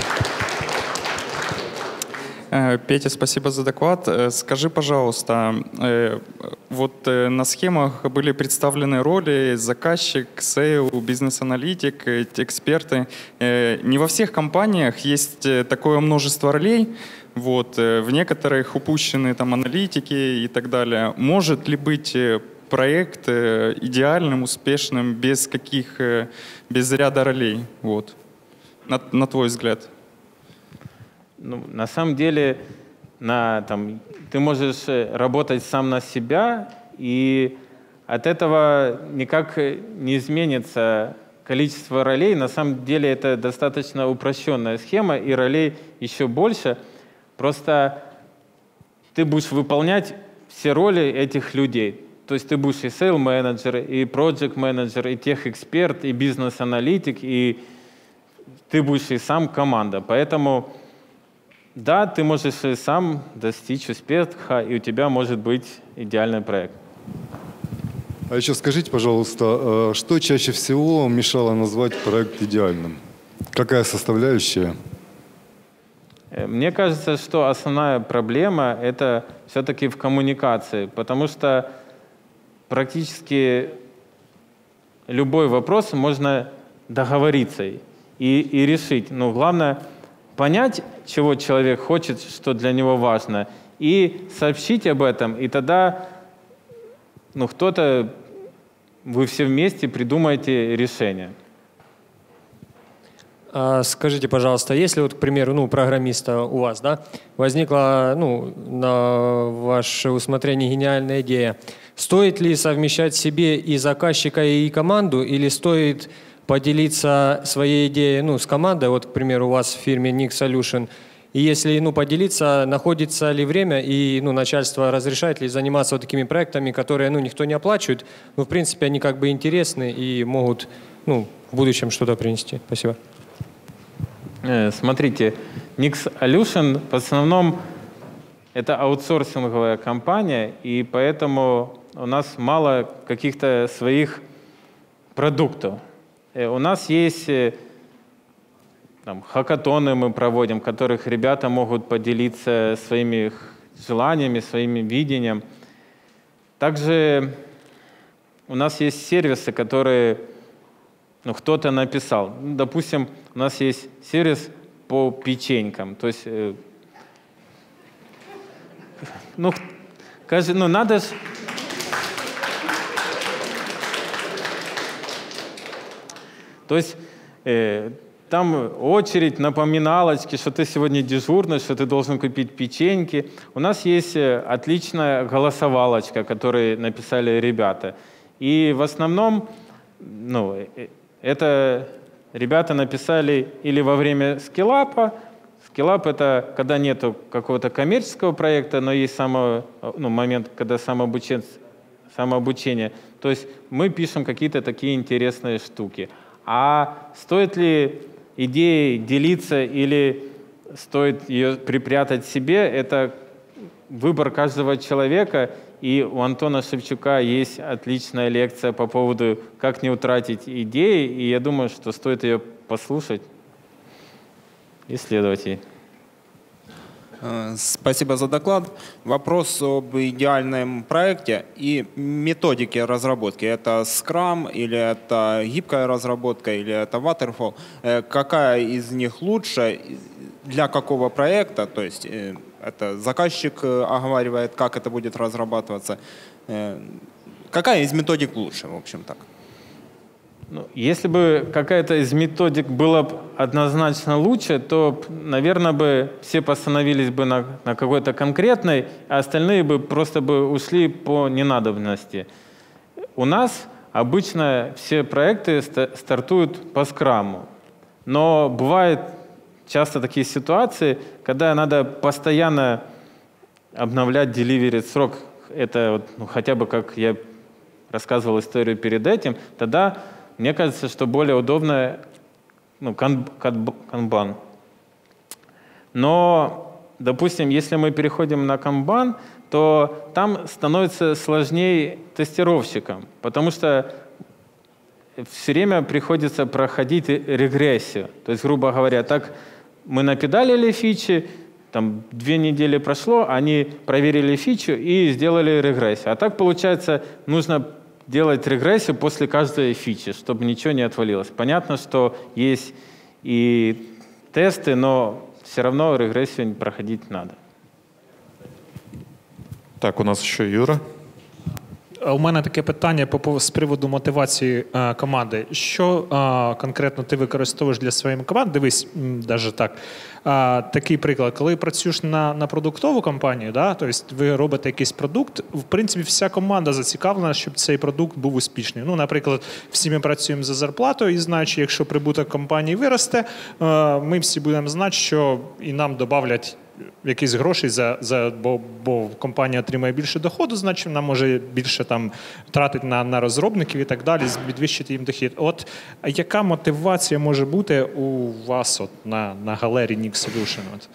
Петя, спасибо за доклад. Скажи, пожалуйста, вот на схемах были представлены роли заказчик, сейл, бизнес-аналитик, эксперты. Не во всех компаниях есть такое множество ролей. Вот, в некоторых упущены там аналитики и так далее. Может ли быть проект идеальным, успешным без ряда ролей? Вот. На твой взгляд. Ну, на самом деле ты можешь работать сам на себя, и от этого никак не изменится количество ролей. На самом деле это достаточно упрощенная схема, и ролей еще больше. Просто ты будешь выполнять все роли этих людей. То есть ты будешь и сейл-менеджер, и проект-менеджер, и тех-эксперт, и бизнес-аналитик, и ты будешь и сам команда. Поэтому, да, ты можешь и сам достичь успеха, и у тебя может быть идеальный проект. А еще скажите, пожалуйста, что чаще всего мешало назвать проект идеальным? Какая составляющая? Мне кажется, что основная проблема – это все-таки в коммуникации, потому что практически любой вопрос можно договориться и решить. Но главное – понять, чего человек хочет, что для него важно, и сообщить об этом, и тогда вы все вместе придумаете решение. Скажите, пожалуйста, если вот, к примеру, программиста у вас, да, возникла, на ваше усмотрение гениальная идея, стоит ли совмещать себе и заказчика, и команду, или стоит поделиться своей идеей, с командой, вот, к примеру, у вас в фирме Nix Solution, и если, поделиться, находится ли время, и, начальство разрешает ли заниматься вот такими проектами, которые, никто не оплачивает, но, в принципе, они как бы интересны и могут, в будущем что-то принести. Спасибо. Смотрите, Nix Solution в основном это аутсорсинговая компания, и поэтому у нас мало каких-то своих продуктов. У нас есть хакатоны мы проводим, в которых ребята могут поделиться своими желаниями, своим видением. Также у нас есть сервисы, которые кто-то написал. Допустим, у нас есть сервис по печенькам. То есть, надо же... То есть там очередь, напоминалочки, что ты сегодня дежурный, что ты должен купить печеньки. У нас есть отличная голосовалочка, которую написали ребята. И в основном это ребята написали или во время скиллапа. Скиллап — это когда нету какого-то коммерческого проекта, но есть момент, когда самообучение. То есть мы пишем какие-то такие интересные штуки. А стоит ли идеей делиться или стоит ее припрятать себе, это выбор каждого человека. И у Антона Шевчука есть отличная лекция по поводу, как не утратить идеи, и я думаю, что стоит ее послушать и следовать ей. Спасибо за доклад. Вопрос об идеальном проекте и методике разработки. Это Scrum или это гибкая разработка или это Waterfall? Какая из них лучше для какого проекта? То есть это заказчик оговаривает, как это будет разрабатываться. Какая из методик лучше, в общем так? Если бы какая-то из методик была бы однозначно лучше, то, наверное, бы все постановились бы на какой-то конкретной, а остальные бы просто ушли по ненадобности. У нас обычно все проекты стартуют по скраму. Но бывают часто такие ситуации, когда надо постоянно обновлять delivery срок. Это хотя бы, как я рассказывал историю перед этим, тогда мне кажется, что более удобно канбан. Но, допустим, если мы переходим на канбан, то там становится сложнее тестировщикам, потому что все время приходится проходить регрессию. То есть, грубо говоря, так мы напедалили фичи, там 2 недели прошло, они проверили фичу и сделали регрессию. А так, получается, нужно делать регрессию после каждой фичи, чтобы ничего не отвалилось. Понятно, что есть и тесты, но все равно регрессию проходить надо. Так, у нас ще Юра. У мене таке питання з приводу мотивації команди. Що конкретно ти використовуєш для своєї команди? Дивись, навіть так. Такий приклад. Коли працюєш на продуктову компанію, да, тобто ви робите якийсь продукт, в принципі, вся команда зацікавлена, щоб цей продукт був успішний. Ну, наприклад, всі ми працюємо за зарплатою і знаючи, якщо прибуток компанії виросте, ми всі будемо знати, що і нам додавлять якісь гроші, бо компанія отримає більше доходу, значить вона може більше там тратити на розробників і так далі, підвищити їм дохід. От яка мотивація може бути у вас от, на галерії Nix Solution? От?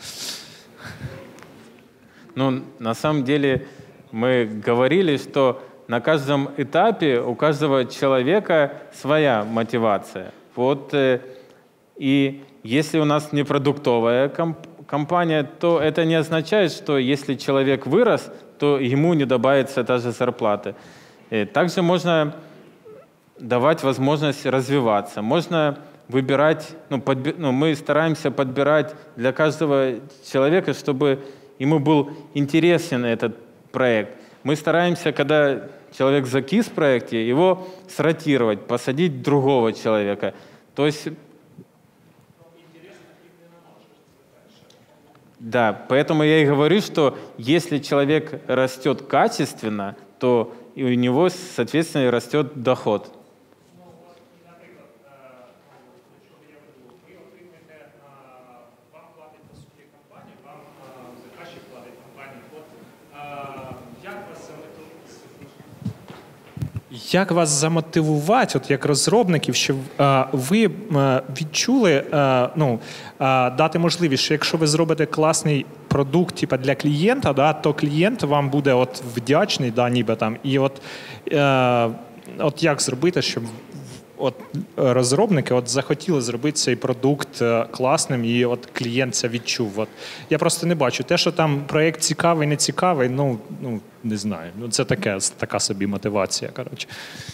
Ну, на самом деле мы говорили, что на каждом этапе у каждого человека своя мотивация. Вот, и если у нас не продуктовая компания, то это не означает, что если человек вырос, то ему не добавится та же зарплата. Также можно давать возможность развиваться. Можно выбирать, мы стараемся подбирать для каждого человека, чтобы ему был интересен этот проект. Мы стараемся, когда человек закис в проекте, его сротировать, посадить другого человека. То есть да, поэтому я и говорю, что если человек растет качественно, то и у него, соответственно, и растет доход. Як вас замотивувати, от як розробників, щоб ви відчули, дати можливість, що якщо ви зробите класний продукт типу, для клієнта, да, то клієнт вам буде от вдячний, да, ніби там. І от як зробити, щоб от розробники от захотіли зробити цей продукт класним, і от клієнт це відчув. От. Я просто не бачу. Те, що там проєкт цікавий, не цікавий, не знаю. Це така собі мотивація, коротше.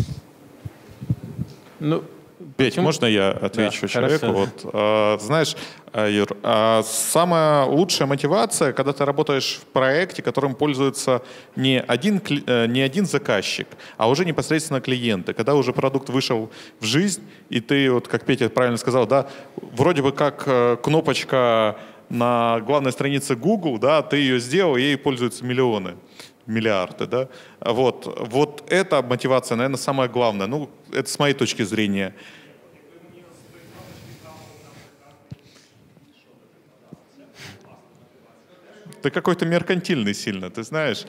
Петь, можно я отвечу человеку? Вот, знаешь, Юр, самая лучшая мотивация, когда ты работаешь в проекте, которым пользуется не один заказчик, а уже непосредственно клиенты. Когда уже продукт вышел в жизнь, и ты, вот как Петя правильно сказал, да, вроде бы как кнопочка на главной странице Google, да, ты ее сделал, ей пользуются миллиарды, да. Вот эта мотивация, наверное, самая главная. Ну, это с моей точки зрения. Ты какой-то меркантильный сильно, ты знаешь.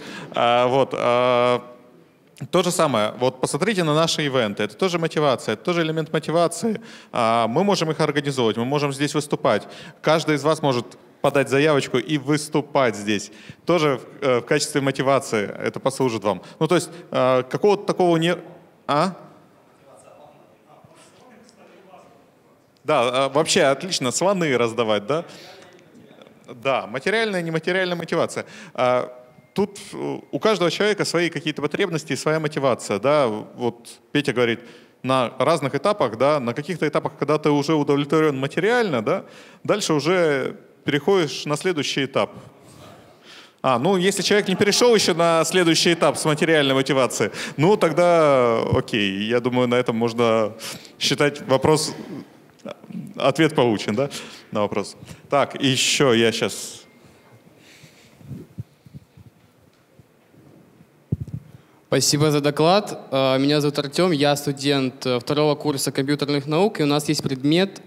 То же самое. Вот посмотрите на наши ивенты. Это тоже мотивация, это тоже элемент мотивации. Мы можем их организовывать, мы можем здесь выступать. Каждый из вас может подать заявочку и выступать здесь. Тоже в качестве мотивации это послужит вам. Ну, то есть какого-то такого не... Да, вообще отлично, слоны раздавать, да? Да, материальная и нематериальная мотивация. Тут у каждого человека свои какие-то потребности и своя мотивация, да? Вот Петя говорит, на разных этапах, да, на каких-то этапах, когда ты уже удовлетворен материально, да, дальше уже переходишь на следующий этап. Если человек не перешел еще на следующий этап с материальной мотивацией, тогда окей, я думаю, на этом можно считать ответ получен, да, на вопрос. Так, еще я сейчас... Спасибо за доклад. Меня зовут Артем, я студент 2-го курса компьютерных наук, и у нас есть предмет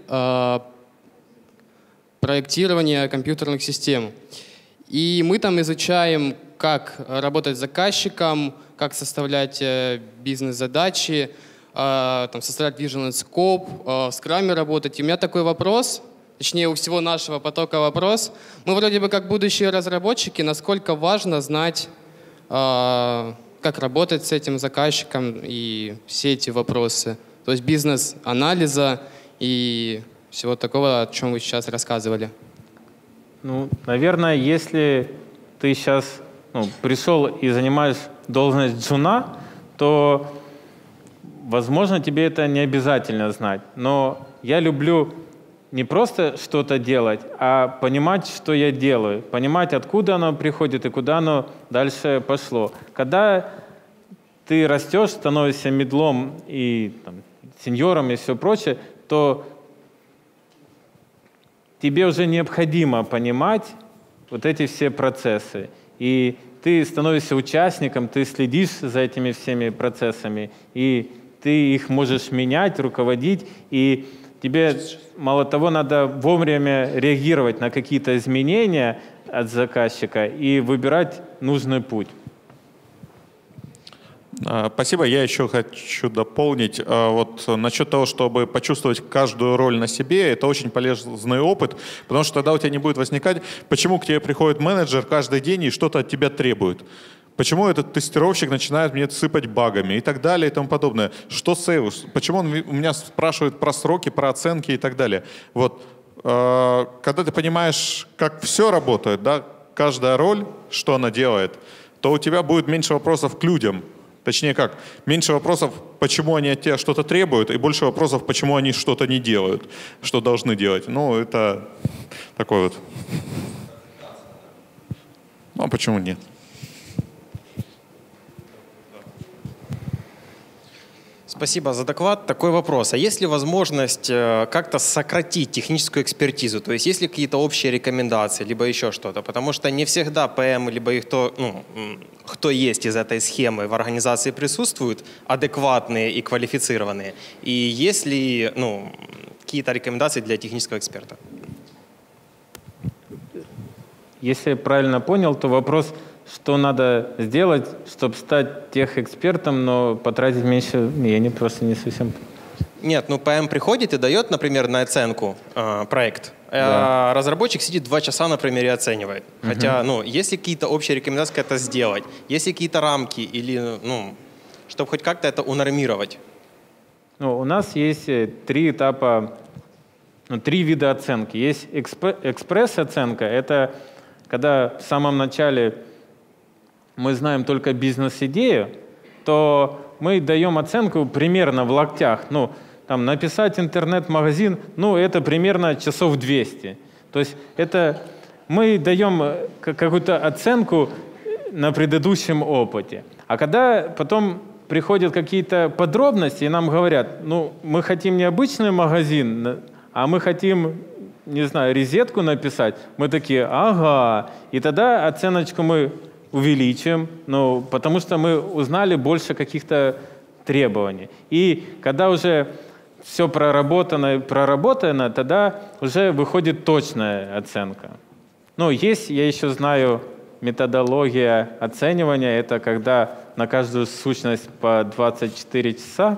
проектирования компьютерных систем. И мы там изучаем, как работать с заказчиком, как составлять бизнес-задачи, составлять Vision and Scope, в скраме работать. И у меня такой вопрос, точнее у всего нашего потока вопрос. Мы вроде бы как будущие разработчики, насколько важно знать, как работать с этим заказчиком и все эти вопросы. То есть бизнес-анализа и всего такого, о чем вы сейчас рассказывали. Ну, наверное, если ты сейчас пришел и занимаешь должность джуна, то, возможно, тебе это не обязательно знать. Но я люблю не просто что-то делать, а понимать, что я делаю, понимать, откуда оно приходит и куда оно дальше пошло. Когда ты растешь, становишься медлом и сеньором и все прочее, то тебе уже необходимо понимать вот эти все процессы. И ты становишься участником, ты следишь за этими всеми процессами, и ты их можешь менять, руководить, и тебе, мало того, надо вовремя реагировать на какие-то изменения от заказчика и выбирать нужный путь. Спасибо. Я еще хочу дополнить. Вот насчет того, чтобы почувствовать каждую роль на себе, это очень полезный опыт, потому что тогда у тебя не будет возникать, почему к тебе приходит менеджер каждый день и что-то от тебя требует. Почему этот тестировщик начинает мне сыпать багами и так далее и тому подобное. Что сейлс? Почему он у меня спрашивает про сроки, про оценки и так далее. Вот. Когда ты понимаешь, как все работает, да, каждая роль, что она делает, то у тебя будет меньше вопросов к людям. Точнее как, меньше вопросов, почему они от тебя что-то требуют, и больше вопросов, почему они что-то не делают, что должны делать. Ну, это такой вот. Ну, а почему нет? Спасибо за доклад. Такой вопрос. А есть ли возможность как-то сократить техническую экспертизу? То есть есть ли какие-то общие рекомендации, либо еще что-то? Потому что не всегда ПМ, либо кто есть из этой схемы в организации присутствуют, адекватные и квалифицированные. И есть ли какие-то рекомендации для технического эксперта? Если я правильно понял, то вопрос, что надо сделать, чтобы стать техэкспертом, но потратить меньше, я просто не совсем... Нет, ПМ приходит и дает, например, на оценку проект. Да. Разработчик сидит 2 часа, например, и оценивает. Хотя, есть ли какие-то общие рекомендации, как это сделать? Есть ли какие-то рамки или, чтобы хоть как-то это унормировать? У нас есть 3 этапа, 3 вида оценки. Есть экспресс-оценка, это когда в самом начале мы знаем только бизнес-идею, то мы даем оценку примерно в локтях. Написать интернет-магазин, это примерно часов 200. То есть это мы даем какую-то оценку на предыдущем опыте. А когда потом приходят какие-то подробности и нам говорят, мы хотим не обычный магазин, а мы хотим, не знаю, розетку написать, мы такие, ага, и тогда оценочку мы увеличим, потому что мы узнали больше каких-то требований. И когда уже все проработано, тогда уже выходит точная оценка. Есть, я еще знаю, методология оценивания, это когда на каждую сущность по 24 часа.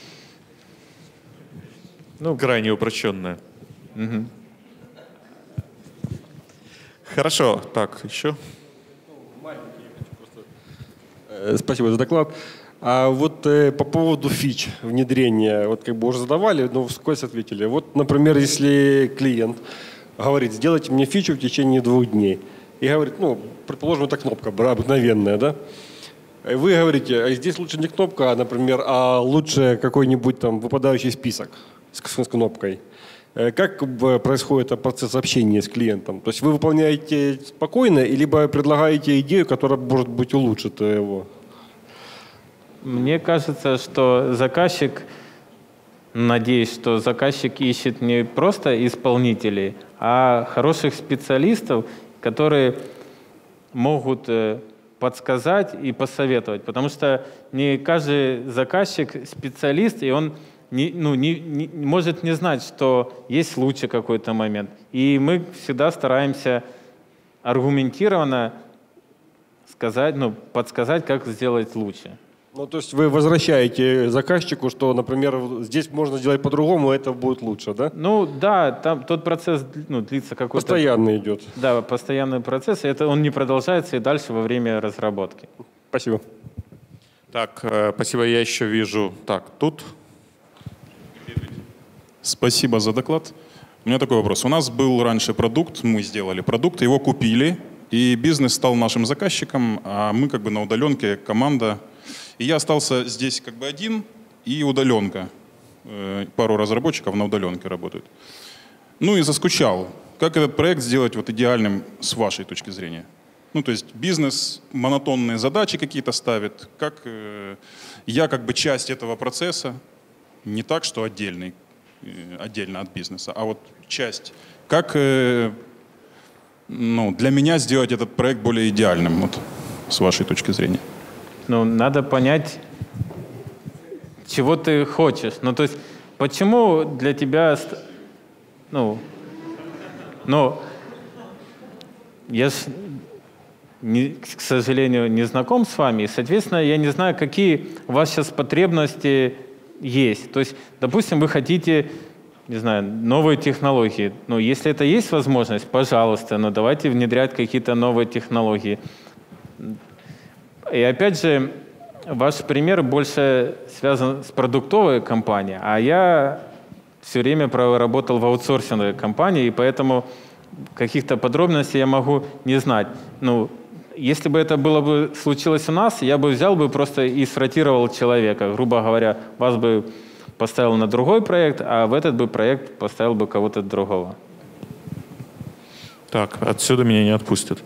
Крайне упрощенная. Угу. Хорошо, так, еще. Спасибо за доклад. А вот по поводу фич внедрения, уже задавали, но вскользь ответили. Вот, например, если клиент говорит, сделайте мне фичу в течение 2 дней, и говорит, предположим, это кнопка обыкновенная, да? Вы говорите, а здесь лучше не кнопка, например, а лучше какой-нибудь выпадающий список с кнопкой. Как происходит процесс общения с клиентом? То есть вы выполняете спокойно, либо предлагаете идею, которая, может быть, улучшит его? Мне кажется, что надеюсь, что заказчик ищет не просто исполнителей, а хороших специалистов, которые могут подсказать и посоветовать. Потому что не каждый заказчик специалист, и он может не знать, что есть лучший какой-то момент. И мы всегда стараемся аргументированно подсказать, как сделать лучше. То есть вы возвращаете заказчику, что, например, здесь можно сделать по-другому, это будет лучше, да? Да, там тот процесс длится какой-то... Постоянно идет. Да, постоянный процесс, и он не продолжается и дальше во время разработки. Спасибо. Так, спасибо, я еще вижу. Так, тут... Спасибо за доклад. У меня такой вопрос. У нас был раньше продукт, мы сделали продукт, его купили, и бизнес стал нашим заказчиком, а мы как бы на удаленке, команда. И я остался здесь как бы один, и удаленка. Пару разработчиков на удаленке работают. Ну и заскучал. Как этот проект сделать вот идеальным с вашей точки зрения? Ну, то есть бизнес монотонные задачи какие-то ставит. Как я как бы часть этого процесса, не так, что отдельно от бизнеса, а вот часть. Как для меня сделать этот проект более идеальным, вот, с вашей точки зрения? Ну, надо понять, чего ты хочешь. Ну, то есть, почему для тебя... я ж, к сожалению, не знаком с вами, и, соответственно, я не знаю, какие у вас сейчас потребности есть. То есть, допустим, вы хотите, не знаю, новые технологии. Ну, если это есть возможность, пожалуйста, но давайте внедрять какие-то новые технологии. И опять же, ваш пример больше связан с продуктовой компанией, а я все время проработал в аутсорсинговой компании, и поэтому каких-то подробностей я могу не знать. Ну, если бы это было бы случилось у нас, я бы взял бы просто и сротировал человека. Грубо говоря, вас бы поставил на другой проект, а в этот бы проект поставил бы кого-то другого. Так, отсюда меня не отпустят.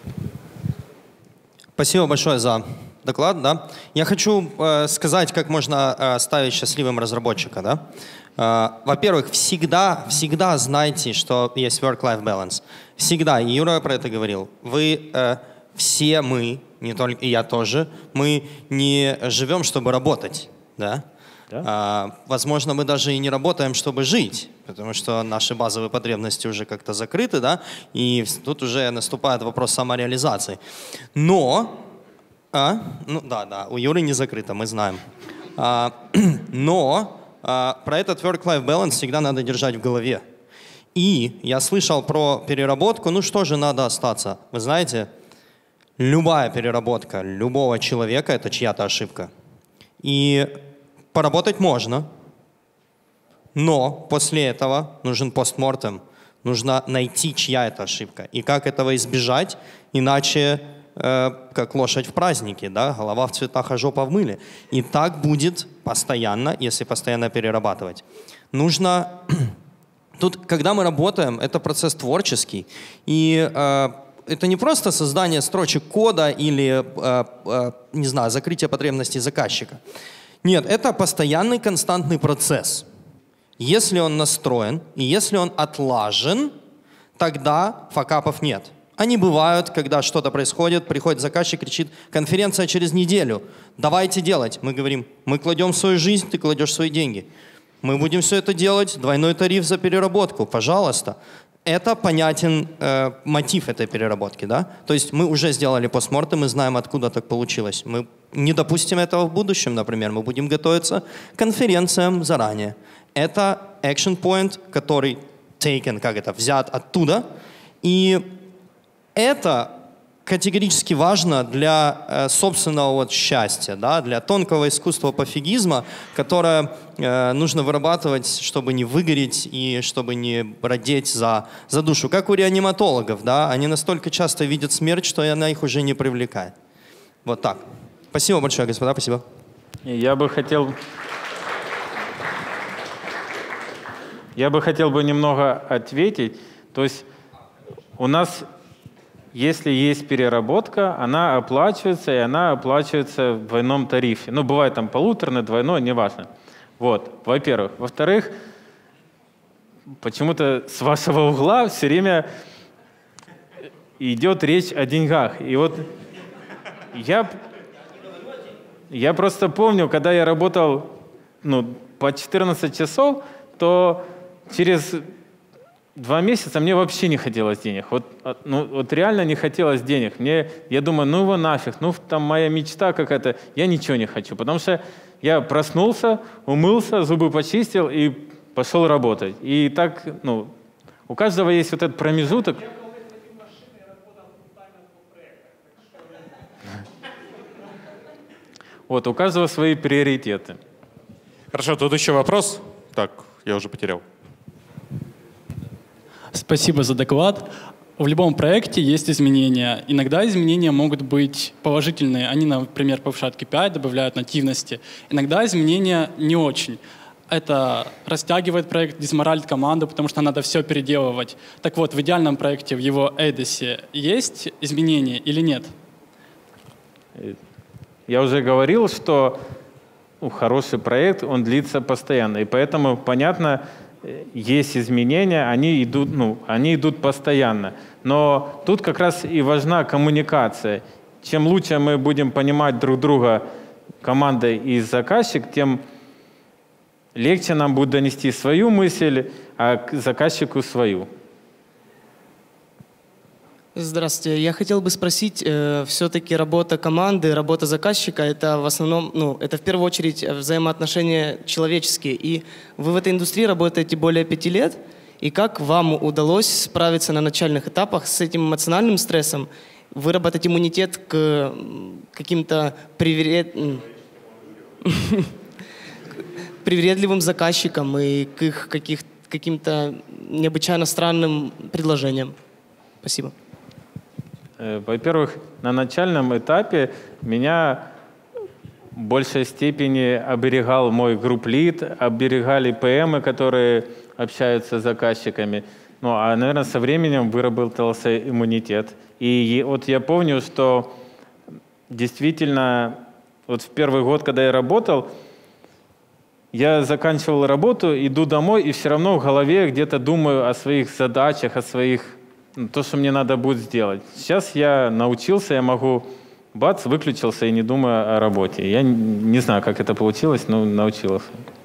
Спасибо большое за доклад. Да. Я хочу сказать, как можно ставить счастливым разработчика. Да. Во-первых, всегда знайте, что есть work-life balance. Всегда. И Юра про это говорил. Все мы, не только и я тоже, мы не живем, чтобы работать. Да? Да. Возможно, мы даже и не работаем, чтобы жить, потому что наши базовые потребности уже как-то закрыты, да? И тут уже наступает вопрос самореализации. Но, у Юры не закрыто, мы знаем. Но про этот work-life balance всегда надо держать в голове. И я слышал про переработку, ну что же надо остаться? Вы знаете, любая переработка любого человека – это чья-то ошибка. И поработать можно, но после этого нужен постмортем. Нужно найти, чья это ошибка. И как этого избежать, иначе как лошадь в празднике, да? Голова в цветах, а жопа в мыле. И так будет постоянно, если постоянно перерабатывать. Нужно... Тут, когда мы работаем, это процесс творческий. И это не просто создание строчек кода или, не знаю, закрытие потребностей заказчика. Нет, это постоянный константный процесс. Если он настроен и если он отлажен, тогда факапов нет. Они бывают, когда что-то происходит, приходит заказчик, кричит: конференция через неделю, давайте делать. Мы говорим: мы кладем свою жизнь, ты кладешь свои деньги. Мы будем все это делать, двойной тариф за переработку, пожалуйста. Это понятен мотив этой переработки, да? То есть мы уже сделали постмортем, мы знаем, откуда так получилось. Мы не допустим этого в будущем, например. Мы будем готовиться к конференциям заранее. Это action point, который taken, взят оттуда. И это категорически важно для собственного счастья, да? Для тонкого искусства пофигизма, которое нужно вырабатывать, чтобы не выгореть и чтобы не родить за душу. Как у реаниматологов, да? Они настолько часто видят смерть, что она их уже не привлекает. Вот так. Спасибо большое, господа, спасибо. Я бы хотел немного ответить. То есть у нас, если есть переработка, она оплачивается, и она оплачивается в двойном тарифе. Ну, бывает там полуторный, двойной, неважно. Вот, во-первых. Во-вторых, почему-то с вашего угла все время идет речь о деньгах. И вот я просто помню, когда я работал по 14 часов, то через 2 месяца мне вообще не хотелось денег. Вот реально не хотелось денег. Я думаю, ну его нафиг, там моя мечта какая-то, я ничего не хочу. Потому что я проснулся, умылся, зубы почистил и пошел работать. И так, у каждого есть вот этот промежуток. Вот, у каждого свои приоритеты. Хорошо, тут еще вопрос. Так, я уже потерял. Спасибо за доклад. В любом проекте есть изменения. Иногда изменения могут быть положительные. Они, например, повышают KPI, добавляют нативности. Иногда изменения не очень. Это растягивает проект, дезморалит команду, потому что надо все переделывать. Так вот, в идеальном проекте, в его эдосе, есть изменения или нет? Я уже говорил, что хороший проект, он длится постоянно. И поэтому, понятно, есть изменения, они идут постоянно. Но тут как раз и важна коммуникация. Чем лучше мы будем понимать друг друга, команда и заказчик, тем легче нам будет донести свою мысль, а к заказчику свою. Здравствуйте. Я хотел бы спросить, все-таки работа команды, работа заказчика, это в основном, это в первую очередь взаимоотношения человеческие. И вы в этой индустрии работаете более 5 лет. И как вам удалось справиться на начальных этапах с этим эмоциональным стрессом, выработать иммунитет к каким-то привередливым заказчикам и к их каким-то необычайно странным предложениям? Спасибо. Во-первых, на начальном этапе меня в большей степени оберегал мой групп-лид, оберегали ПМы, которые общаются с заказчиками. А, наверное, со временем выработался иммунитет. И вот я помню, что действительно вот в первый год, когда я работал, я заканчивал работу, иду домой, и все равно в голове где-то думаю о своих задачах, о своих то, что мне надо будет сделать. Сейчас я научился, я могу, выключился и не думаю о работе. Я не знаю, как это получилось, но научился.